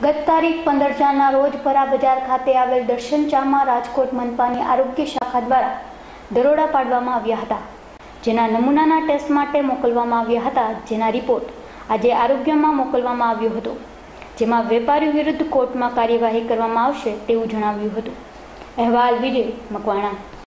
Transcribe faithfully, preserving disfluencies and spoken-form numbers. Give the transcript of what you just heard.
ગત તારીખ પંદર ચારના રોજ પરા બજાર ખાતે આવેલ દર્શન ચામાં રાજકોટ મનપાની આરોગ્ય શાખા દ્વારા દરોડા પાડવામાં આવ્યા હતા, જેના નમૂનાના ટેસ્ટ માટે મોકલવામાં આવ્યા હતા, જેના રિપોર્ટ આજે આરોગ્યમાં મોકલવામાં આવ્યો હતો, જેમાં વેપારીઓ વિરુદ્ધ કોર્ટમાં કાર્યવાહી કરવામાં આવશે તેવું જણાવ્યું હતું। અહેવાલ વિજય મકવાણા।